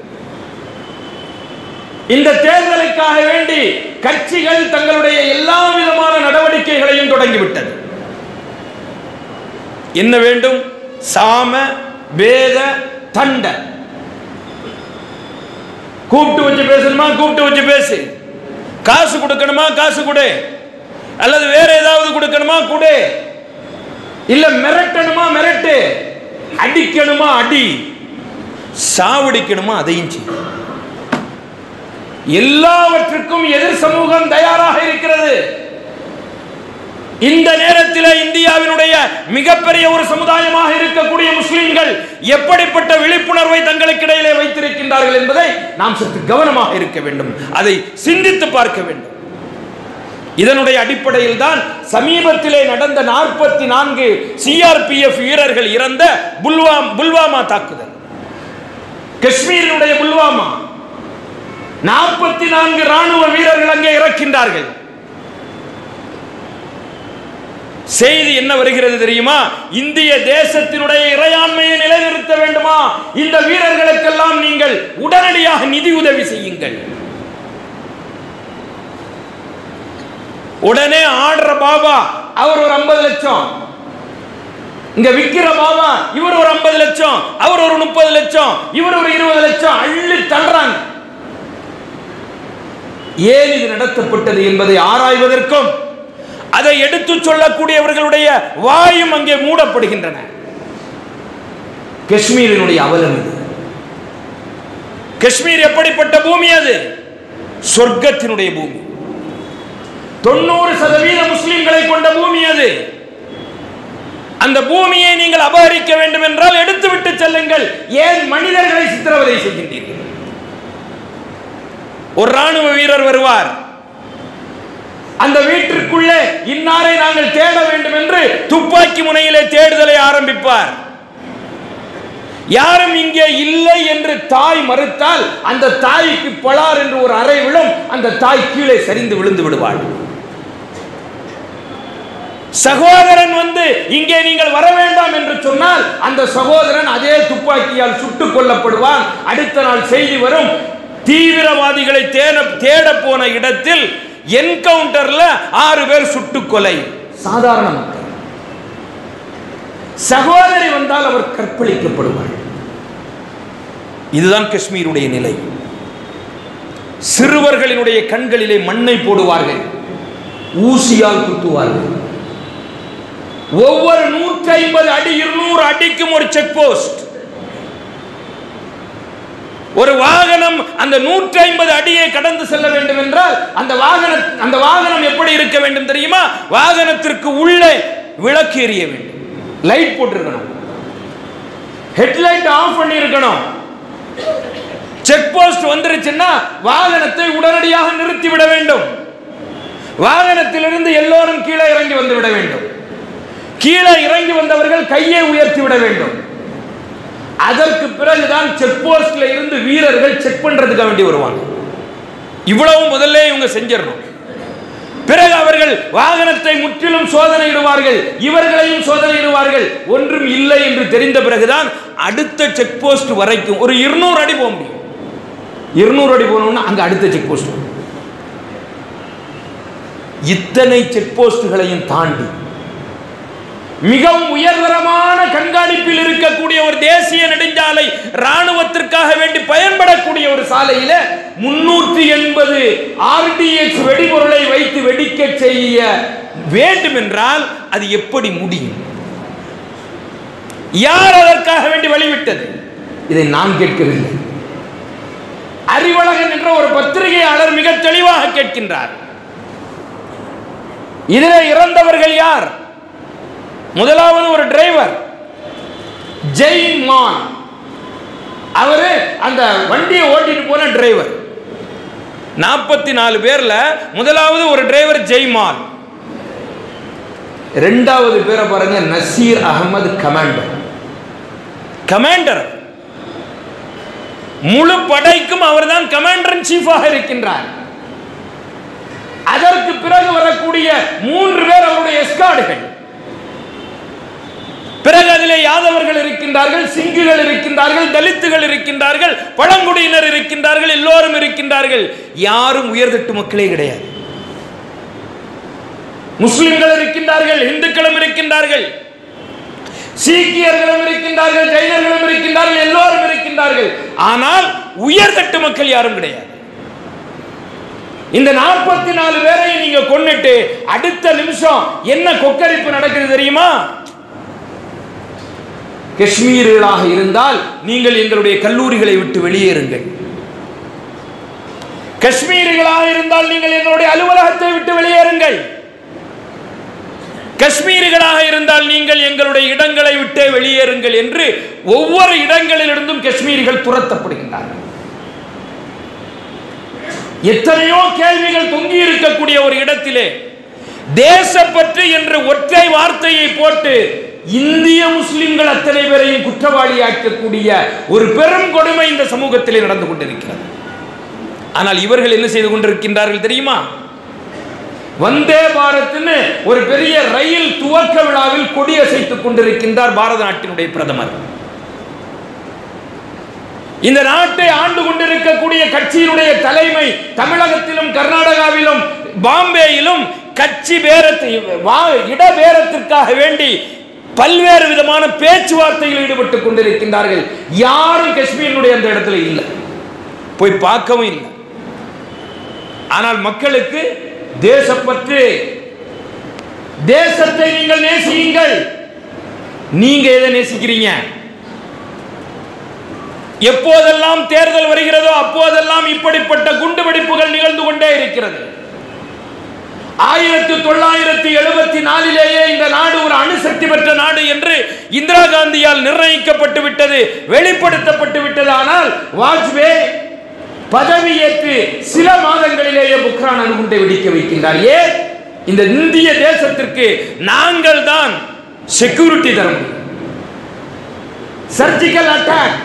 Speaker 1: இந்த தேர்தலுக்காக வேண்டி கட்சிகள் தங்களுடைய எல்லா விதமான நடவடிக்கைகளையும் தொடங்கிவிட்டது. என்ன வேண்டும்? சாம வேத தண்ட. கூப்பிட்டு வச்சு பேசணுமா, கூப்பிட்டு வச்சு பேசு. காசு கொடுக்கணுமா, காசு கொடு. அல்லது வேற ஏதாவது கொடுக்கணுமா, கொடு. இல்ல மிரட்டணுமா, மிரட்டு. அடிக்கணுமா, அடி. சாவடிக்கணுமா, அதையும் செய். எல்லாவற்றுக்கும் எதிர் சமூகம் தயாராக இருக்கிறது. இந்த நேரத்தில் இந்தியாவினுடைய மிகப்பெரிய ஒரு சமுதாயமாக இருக்கக்கூடிய முஸ்லிம்கள் எப்படிப்பட்ட விழிப்புணர்வை தங்களுக்கு இடையிலே வைத்திருக்கின்றார்கள் என்பதை நாம் சற்று கவனமாக இருக்க வேண்டும். அதை சிந்தித்து பார்க்க வேண்டும். இதனுடைய அடிப்படையில் தான் சமீபத்திலே நடந்த 44 CRPF வீரர்கள் இறந்த புல்வாமா தாக்குதல். காஷ்மீரினுடைய புல்வாமா 44 ராணுவ வீரர்கள் அங்கே இறக்கின்றார்கள். செய்தி என்ன வருகிறது தெரியுமா? இந்திய தேசத்தினுடைய இறையாண்மையை நிலைநிறுத்த வேண்டுமா? இந்த வீரர்களுக்கெல்லாம் நீங்கள் உடனடியாக நிதி உதவி செய்யுங்கள். உடனே ஆடுற பாபா அவர் ஒரு 50 லட்சம், இங்க விக்கிற பாபா இவர் ஒரு 50 லட்சம், அவர் ஒரு 30 லட்சம், இவர் ஒரு 20 லட்சம் அள்ளி தள்ளுறாங்க. ஏன் இது நடத்தப்பட்டது என்பதை ஆராய்வதற்கும் அதை எடுத்து சொல்லக்கூடியவர்களுடைய வாயும் அங்கே மூடப்படுகின்றன. காஷ்மீரினுடைய அவலம் இது. காஷ்மீர் எப்படிப்பட்ட பூமி? அது சொர்க்கத்தினுடைய பூமி. 90% முஸ்லிம்களை கொண்ட பூமி அது. அந்த பூமியை நீங்கள் அபகரிக்க வேண்டும் என்றால் எடுத்துவிட்டு செல்லுங்கள். ஏன் மனிதர்களை சித்திரவதை செய்கின்றீர்கள்? ஒரு ராணுவ வீரர் வருவார், அந்த வீட்டிற்குள்ளே இன்னாரை நாங்கள் தேட வேண்டும் என்று துப்பாக்கி முனையிலே தேடுதலை ஆரம்பிப்பார். யாரும் இங்கே இல்லை என்று தாய் மறுத்தால் அந்த தாய்க்கு பலார் என்று ஒரு அறை விழும். அந்த தாய் கீழே சரிந்து விழுந்து விடுவாள். சகோதரன் வந்து இங்கே நீங்கள் வர வேண்டாம் என்று சொன்னால் அந்த சகோதரன் அதே துப்பாக்கியால் சுட்டுக் கொல்லப்படுவான். அடுத்த நாள் செய்தி வரும், தீவிரவாதிகளை தேட போன இடத்தில் என்கவுண்டர்ல 6 பேர் சுட்டுக் கொலை. சாதாரண மக்கள். சகோதரி வந்தால் அவர் கற்பழிக்கப்படுவார். இதுதான் காஷ்மீருடைய நிலை. சிறுவர்களினுடைய கண்களிலே மண்ணை போடுவார்கள், ஊசியால் குத்துவார்கள். ஒவ்வொரு 150 அடி 200 அடிக்கும் ஒரு செக் போஸ்ட். ஒரு வாகனம் அந்த 150 அடியை கடந்து செல்ல வேண்டும் என்றால் அந்த வாகனம் எப்படி இருக்க வேண்டும் தெரியுமா? வாகனத்திற்கு உள்ளே விளக்கு எரிய வேண்டும், லைட் போட்டிருக்கணும், ஹெட்லைட் ஆஃப் பண்ணி இருக்கணும். செக் போஸ்ட் வந்துருச்சுன்னா வாகனத்தை உடனடியாக நிறுத்திவிட வேண்டும். வாகனத்திலிருந்து எல்லோரும் கீழே இறங்கி வந்து விட வேண்டும். கீழே இறங்கி வந்தவர்கள் கையை உயர்த்தி விட வேண்டும். அதற்கு பிறகுதான் செக் போஸ்ட்ல இருந்து வீரர்கள் செக் பண்றதுக்கு வேண்டி வருவாங்க. இவ்வளவு முதல்ல இவங்க செஞ்சிடணும். பிறகு அவர்கள் வாகனத்தை முற்றிலும் சோதனையிடுவார்கள், இவர்களையும் சோதனையிடுவார்கள். ஒன்றும் இல்லை என்று தெரிந்த பிறகுதான் அடுத்த செக் போஸ்ட் வரைக்கும் ஒரு 200 அடி போக முடியும். 200 அடி போனோம்னா அங்க அடுத்த செக் போஸ்ட். இத்தனை செக் போஸ்டுகளையும் தாண்டி மிகவும் உயர்தரமான கண்காணிப்பில் இருக்கக்கூடிய ஒரு தேசிய நெடுஞ்சாலை, ராணுவத்திற்காக வேண்டி பயன்படக்கூடிய ஒரு சாலையில 380 RDX வெடிபொருளை வைத்து வெடிக்க செய்ய வேண்டும் என்றால் அது எப்படி முடியும்? யார் அதற்காக வேண்டி வழிவிட்டது? இதை நான் கேட்கவில்லை. அறிவழகன் என்ற ஒரு பத்திரிகையாளர் மிக தெளிவாக கேட்கின்றார். இதில் இறந்தவர்கள் யார்? முதலாவது ஒரு டிரைவர் ஜெய்மான், அவரு அந்த வண்டியை ஓட்டிட்டு போன டிரைவர். 44 பேர்ல முதலாவது ஒரு டிரைவர் ஜெய்மான். இரண்டாவது பேரை பாருங்க, நசீர் அகமது கமாண்டர். முழு படைக்கும் அவர்தான் கமாண்டர் இன் சீஃபாக இருக்கின்றார். அதற்கு பிறகு வரக்கூடிய 3 பேர் அவருடைய எஸ்கார்டுகள். பிறகு அதிலே யாதவர்கள் இருக்கின்றார்கள், சிங்குகள் இருக்கின்றார்கள், தலித்துகள் இருக்கின்றார்கள், பழங்குடியினர் இருக்கின்றார்கள், எல்லோரும் இருக்கின்றார்கள். யாரும் உயர்தட்டு மக்களே கிடையாது. முஸ்லிம்கள் இருக்கின்றார்கள், இந்துக்களும் இருக்கின்றார்கள், சீக்கியர்களும் இருக்கின்றார்கள், ஜைனர்களும் இருக்கின்றார்கள், எல்லோரும் இருக்கின்றார்கள். ஆனால் உயர்தட்டு மக்கள் யாரும் கிடையாது. இந்த 44 பேரை நீங்க கொன்னுட்டு அடுத்த நிமிஷம் என்ன கொக்கரிப்பு நடக்குது தெரியுமா? காஷ்மீர்களாக இருந்தால் நீங்கள் எங்களுடைய கல்லூரிகளை விட்டு வெளியேறுங்கள். காஷ்மீர்களாக இருந்தால் நீங்கள் எங்களுடைய அலுவலகத்தை விட்டு வெளியேறுங்கள். காஷ்மீர்களாக இருந்தால் நீங்கள் எங்களுடைய இடங்களை விட்டே வெளியேறுங்கள் என்று ஒவ்வொரு இடங்களிலிருந்தும் காஷ்மீரிகள் துரத்தப்படுகின்றார்கள். எத்தனையோ கேள்விகள் தொங்கி இருக்கக்கூடிய ஒரு இடத்திலே தேசப்பற்று என்று ஒற்றை வார்த்தையை போட்டு இந்திய முஸ்லிம்கள் அத்தனை பேரையும் குற்றவாளியாக்கக்கூடிய ஒரு பெரும் கொடுமை இந்த சமூகத்திலே நடந்து கொண்டிருக்கிறது. ஆனால் இவர்கள் என்ன செய்து கொண்டிருக்கின்றார்கள் தெரியுமா? வந்தே பாரத்னு ஒரு பெரிய ரயில் துவக்க விழாவில் கொடியசைத்துக் கொண்டிருக்கின்றார் பாரத நாட்டினுடைய பிரதமர். இந்த நாட்டை ஆண்டு கொண்டிருக்கக்கூடிய கட்சியினுடைய தலைமை தமிழகத்திலும் கர்நாடகாவிலும் பாம்பேயிலும் கட்சி இடபேரத்திற்காக வேண்டி பல்வேறு விதமான பேச்சுவார்த்தையில் ஈடுபட்டுக் கொண்டிருக்கின்றார்கள். யாரும் காஷ்மீரினுடைய அந்த இடத்துல இல்லை, போய் பார்க்கவும் இல்லை. ஆனால் மக்களுக்கு தேசப்பற்று, தேசத்தை நீங்கள் நேசியுங்கள். நீங்க எதை நேசிக்கிறீங்க? எப்போதெல்லாம் தேர்தல் வருகிறதோ அப்போதெல்லாம் இப்படிப்பட்ட குண்டுவெடிப்புகள் நிகழ்ந்து கொண்டே இருக்கிறது. 1974 இந்த நாடு ஒரு அணுசக்தி பெற்ற நாடு என்று இந்திரா காந்தியால் நிர்ணயிக்கப்பட்டு விட்டது, வெளிப்படுத்தப்பட்டு விட்டது. ஆனால் வாஜ்பேயி பதவியேற்று சில மாதங்களிலேயே புக்ரான் அணுகுண்டை வெடிக்க வைக்கின்றார். ஏன்? இந்த இந்திய தேசத்திற்கு நாங்கள் தான் செக்யூரிட்டி தர முடியும். சர்ஜிக்கல் அட்டாக்,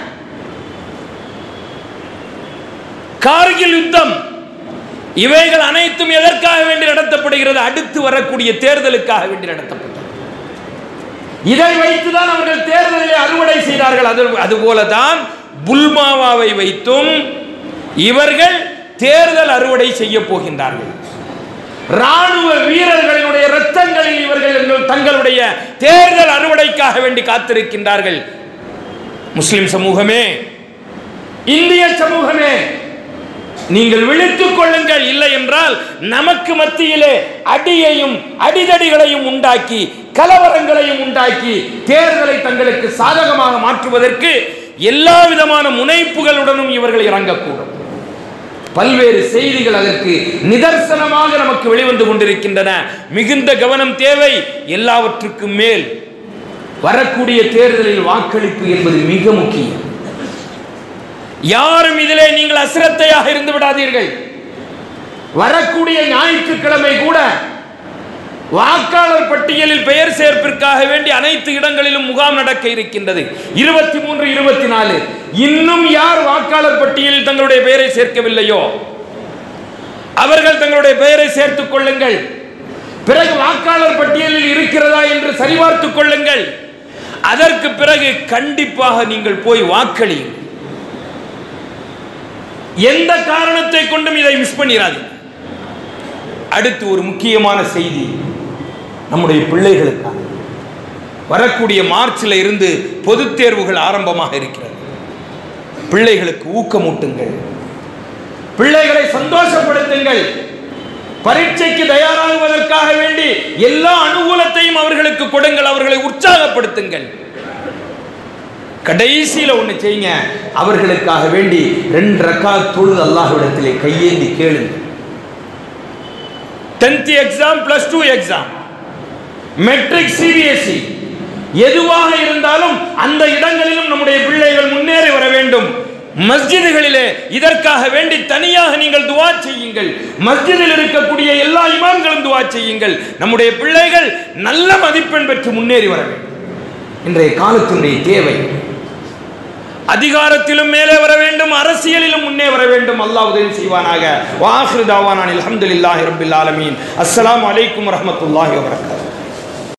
Speaker 1: கார்கில் யுத்தம், இவைகள் அனைத்தும் எதற்காக வேண்டி நடத்தப்படுகிறது? அடுத்து வரக்கூடிய தேர்தலுக்காக வேண்டி நடத்தப்பட்டது. இதை வைத்துதான் அவர்கள் தேர்தலில் அறுவடை செய்தார்கள். அதுபோலதான் புல்வாமாவை வைத்தும் இவர்கள் தேர்தல் அறுவடை செய்ய போகின்றார்கள். ராணுவ வீரர்களுடைய இரத்தங்களில் இவர்கள் தங்களுடைய தேர்தல் அறுவடைக்காக வேண்டி காத்திருக்கின்றார்கள். முஸ்லிம் சமூகமே, இந்திய சமூகமே, நீங்கள் விழித்துக் கொள்ளுங்கள். இல்லை என்றால் நமக்கு மத்தியிலே அடியையும் அடிதடிகளையும் உண்டாக்கி கலவரங்களையும் உண்டாக்கி தேர்தலை தங்களுக்கு சாதகமாக மாற்றுவதற்கு எல்லா விதமான முனைப்புகளுடனும் இவர்கள் இறங்கக்கூடும். பல்வேறு செய்திகள் அதற்கு நிதர்சனமாக நமக்கு வெளிவந்து கொண்டிருக்கின்றன. மிகுந்த கவனம் தேவை. எல்லாவற்றுக்கும் மேல் வரக்கூடிய தேர்தலில் வாக்களிப்பு என்பது மிக முக்கியம். யாரும் இதிலே நீங்கள் அசிரத்தையாக இருந்து விடாதீர்கள். வரக்கூடிய ஞாயிற்றுக்கிழமை கூட வாக்காளர் பட்டியலில் பெயர் சேர்ப்பிற்காக வேண்டி அனைத்து இடங்களிலும் முகாம் நடக்க இருக்கின்றது. 23, 24 இன்னும் யார் வாக்காளர் பட்டியலில் தங்களுடைய பெயரை சேர்க்கவில்லையோ அவர்கள் தங்களுடைய பெயரை சேர்த்துக் கொள்ளுங்கள். பிறகு வாக்காளர் பட்டியலில் இருக்கிறதா என்று சரிபார்த்துக் கொள்ளுங்கள். அதற்கு பிறகு கண்டிப்பாக நீங்கள் போய் வாக்களியுங்கள். எந்த காரணத்தை கொண்டும் இதை மிஸ் பண்ணிடாதீங்க. அடுத்து ஒரு முக்கியமான செய்தி நம்முடைய பிள்ளைகளுக்காக. வரக்கூடிய மார்ச்சில் இருந்து பொதுத் தேர்வுகள் ஆரம்பமாக இருக்கிறது. பிள்ளைகளுக்கு ஊக்கமூட்டுங்கள், பிள்ளைகளை சந்தோஷப்படுத்துங்கள். பரீட்சைக்கு தயாராகுவதற்காக வேண்டி எல்லா அனுகூலத்தையும் அவர்களுக்கு கொடுங்கள், அவர்களை உற்சாகப்படுத்துங்கள். கடைசியில் ஒன்று செய்யுங்க, அவர்களுக்காக வேண்டி 2 ரக்காத் தொழுது அல்லாஹ்விடத்திலே கையேந்தி கேளுங்க. 10th exam, +2 exam, matric, CBSE எதுவாக இருந்தாலும் அந்த இடங்களிலும் நம்முடைய பிள்ளைகள் முன்னேறி வர வேண்டும். மஸ்ஜிதுகளிலே இதற்காக வேண்டி தனியாக நீங்கள் துஆ செய்யுங்கள். மஸ்ஜிதில் இருக்கக்கூடிய எல்லா இமாம்களும் துஆ செய்யுங்கள். நம்முடைய பிள்ளைகள் நல்ல மதிப்பெண் பெற்று முன்னேறி வர வேண்டும். இன்றைய காலத்தினுடைய தேவை. அதிகாரத்திலும் மேலே வர வேண்டும், அரசியலிலும் முன்னே வர வேண்டும். அல்லாஹ் உதவி செய்வானாக. வ ஆகிரு தாவானா அல்ஹம்துலில்லாஹி ரப்பில் ஆலமீன். அஸ்ஸலாமு அலைக்கும் வரஹ்மத்துல்லாஹி வபரகாத்துஹு.